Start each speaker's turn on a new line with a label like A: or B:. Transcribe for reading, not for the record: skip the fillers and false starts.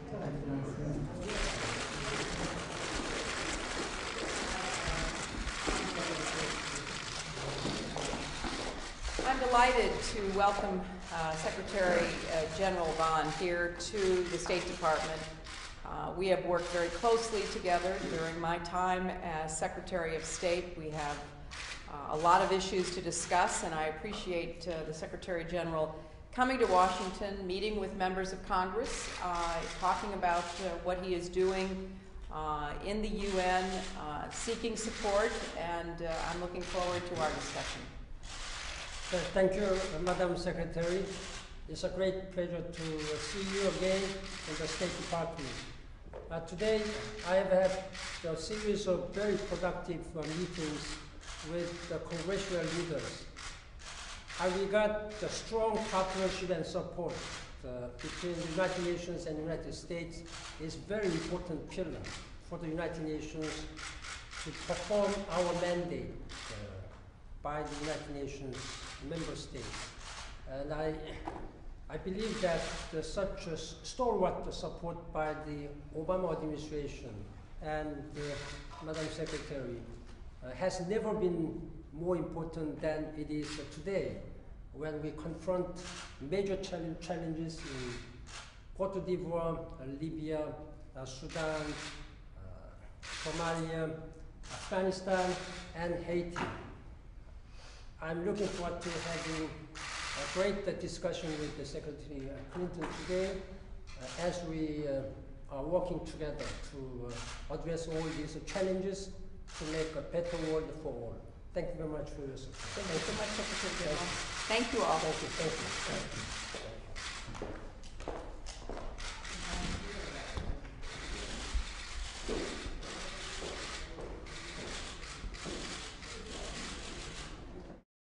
A: I'm delighted to welcome Secretary General Von here to the State Department. We have worked very closely together during my time as Secretary of State. We have a lot of issues to discuss, and I appreciate the Secretary General coming to Washington, meeting with members of Congress, talking about what he is doing in the UN, seeking support, and I'm looking forward to our discussion.
B: Thank you, Madam Secretary. It's a great pleasure to see you again in the State Department. Today, I have had a series of very productive meetings with the congressional leaders. I regard the strong partnership and support between the United Nations and the United States is a very important pillar for the United Nations to perform our mandate by the United Nations member states. And I believe that such a stalwart support by the Obama administration and Madam Secretary has never been more important than it is today, when we confront major challenges in Cote d'Ivoire, Libya, Sudan, Somalia, Afghanistan, and Haiti. I'm looking forward to having a great discussion with the Secretary Clinton today as we are working together to address all these challenges to make a better world for all. Thank you very much for your support.
A: Thank you so much, Secretary General. Thank you all.
B: Thank you.